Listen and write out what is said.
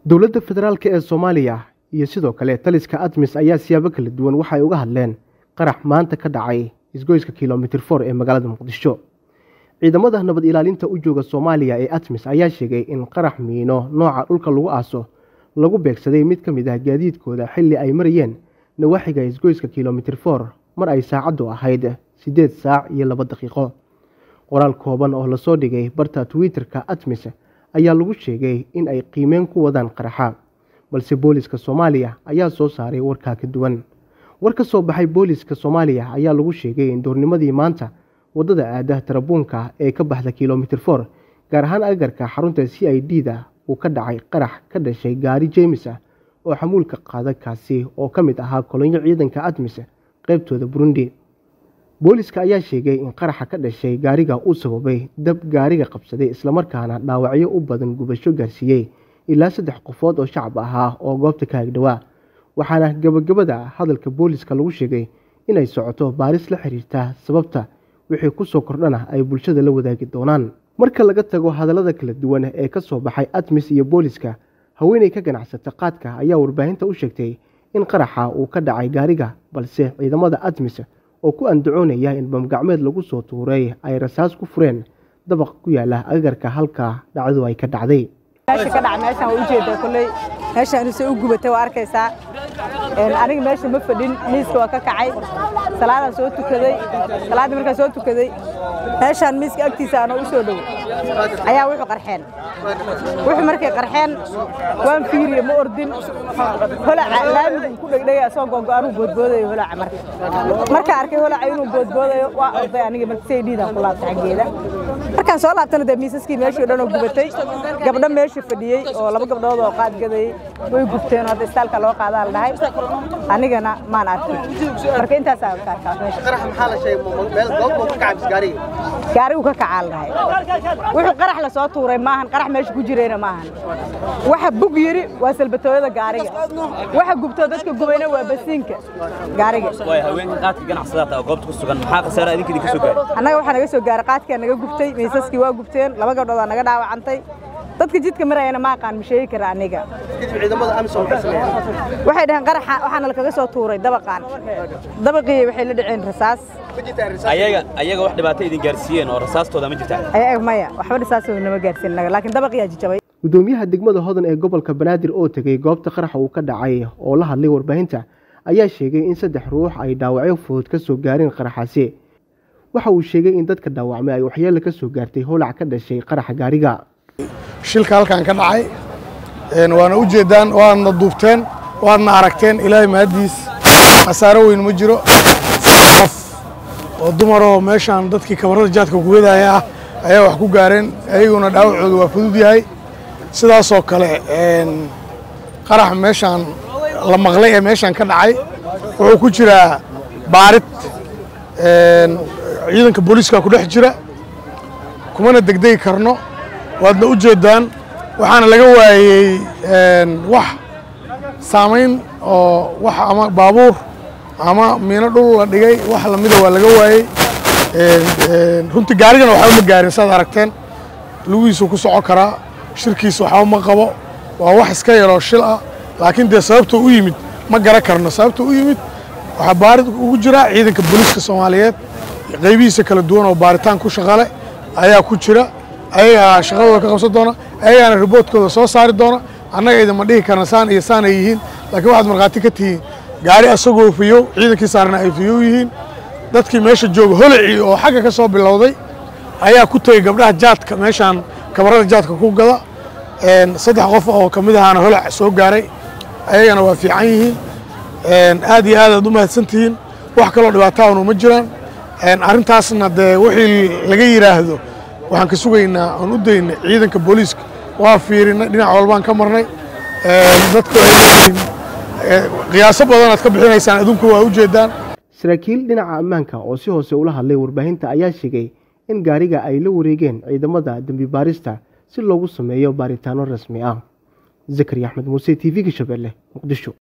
dowladda federaalka ee Soomaaliya iyo sidoo kale taliska ATMIS ayaa siyaabo kala duwan waxa ay uga hadleen qarax maanta ka dhacay isgoyska kilomitir 4 ee magaalada Muqdisho. ciidamada nabad ilaalinta u jooga Soomaaliya ee ATMIS ayaa sheegay in qarax miino nooca dhulka lagu aaso lagu beegsaday mid ka mid ah gaadiidkooda xilli ay marayeen nawaaxiga isgoyska kilomitir 4 mar ay saacadu ahayd 8 saac iyo 2 daqiiqo. qoraal kooban oo la soo dhigay barta Twitter-ka ATMIS ayaa lagu sheegay in ay qiimeyn ku wadaan qaraxa, balse booliska Soomaaliya ayaa soo saaray warka ka duwan. war ka soo baxay booliska Soomaaliya ayaa lagu sheegay in doornimadii maanta wadada aadaha tarabuunka ee ka baxda kilomitir 4 gaar ahaan agarka xarunta CID-da uu ka dhacay qarax ka dhashay gaari James ah oo xamuulka qaada kaasi oo ka mid ahaa kolonyo ciidanka ATMIS qaybtooda Burundi. booliska ayaa sheegay in qaraxa ka dhashay gaariga uu sababay dab gaariga qabsaday isla markaana dhaawacyo u badan gubasho gaarsiiyay ilaa 3 qofood oo shacab ahaa oo goobta ka agdhawaa. waxaana gabagabada hadalka booliska lagu sheegay inay socoto baaris la xiriirta sababta wixii ku soo kordhana ay bulshada la wadaagi doonaan. marka laga tago hadallada kala duwan ee ka soo baxay ATMIS iyo booliska, haweeney ka ganacsata qaadka ayaa warbaahinta u sheegtay in qaraxa uu ka dhacay gaariga, balse ciidamada ATMIS oo ku andacoonaya in bamgacmeed lagu soo tuuray ay rasaas ku fureen dabaq ku yaala agarka halka dhacdo ay ka dhacday. meeshan u jeedaa kulay meeshan inuu u gubatay waa arkaysaa aniga meesha ma fadhin miiska waa ka kacay salaada soo tukaday salaada markaa soo tukaday meeshan miiska agtiisa aan u soo dhaw ayaa wuxuu qarxeen markay qarxeen waan fiiriye ma ordin holaca laamiga ku dhagdhagay asoo go'aan boodboodayo holaca marka arkay holaca inuu boodboodayo waa orday aniga markay dhiida ku laabtay xageeda markaan soo laabtana miisaskii meeshii dhan oo gubatay gabdho meesha fadhiyay oo 2 gabdhood oo qaad gaday way gubteen oo istaalka loo qaadaa la dhahay anigana maan arkin marka intaas aan ka arkay qarax maxaa la sheegay meel goob uu ka kacay gaarigu ka kacay la dhahay wuxuu qarax la soo tuuray maahan qarax meesha ku jireena maahan waxa bug yiri waa salbatooyada gaariga waxa gubtoo dadka gubayna waa basiinka gaariga way haweenka qaadka ganacsatada oo goobta ku sugan maxaa khasaare idinka ka soo gaaray anaga waxa naga soo gaaray qaadka naga gubtay miisaskii waa gubteen 2 gabdhood naga dhaawacantay dadka jidka marayna ma aqaan misheey kara aniga ciidamada ATMIS waxay dhahan qaraxa waxaana la kaga soo tuuray dabaqii waxay la dhiceen rasaas ayaga wax dhibaato idin gaarsiiyeen oo rasaastooda ma jirtaa ayaga maya waxba rasaastooda nama gaarsiin laakiin dabaqii jajabay. gudoomiyaha degmada Hodan ee gobolka Banaadir oo tagay goobta qaraxa uu ka dhacay oo la hadlay warbaahinta ayaa sheegay in 3 ruux ay dhaawacyo fudud ka soo gaareen qaraxaasi. waxa uu sheegay in dadka dhaawacmay ay waxyeello ka soo gaartay holac ka dhashay qaraxa gaariga. shilka halkan ka dhacay waana u jeedaan waana duubteen waana aragteen ilaahay mahadiis khasaaro weyn ma jiro qof oo dumar oo meeshan dadkii kabarada jaadka ku weedaya ayaa wax ku gaareen ayaguna dhaawacoodu waa fudud yahay. sidaas oo kale qarax meeshan la maqlay ee meeshan ka dhacay wuxuu ku jiraa baarid ciidanka booliska ku dhex jira kumana degdegi karno. waadna u jeedaan waxaana laga waayay wax saameyn oo wax ama baabuur ama miino dhul la dhigay wax lamida waa laga waayay. runtii gaarigana waxba ma gaarin saad aragteen lugiisu ku soco karaa shirkiisa waxba ma qabo waa wax iska yaroo shil ah laakiin dee sababta u yimid ma garan karno. sababta u yimid waxaa baarid ugu jira ciidanka booliska Soomaaliyeed qaybihiisa kala duwan oo baaritaan ku shaqale ayaa ku jira. ayaga shaqadooda ka qabsan doona ayagana riboodkooda soo saari doona. annaga idinma dhihi karna saan iyo saan ay yihiin laakiin waxaad markhaati ka tihiin gaari asagoo fiyo ciidankii saarna ay fiyo yihiin. dadkii meesha jooga holaci oo xagga ka soo bilowday ayaa ku tagay gabdhaha jaadka meeshan kabarada jaadka ku gada 3 qof oo kamid ahana holac soo gaaray ayagana waa fiican yihiin. aad iyo aad u mahadsantihiin wax kaloo dhibaato ah ma jiraan. arrintaasna dee wixii laga yiraahdo waxaan ka sugaynaa aan u daynay ciidanka booliska waa fiirinay dhinac walbaan ka marnay dadku ay qiyaaso badan aad ka bixinaysaan adduunku waa u jeedaan. saraakiil dhinaca ammaanka oo si hoose ula hadlay warbaahinta ayaa sheegay in gaariga ay la wareegeen ciidamada dambi baarista si loogu sameeyo baaritaano rasmi ah. Zakariya Axmed Muuse, TV-ga Shabeelle, Muqdisho.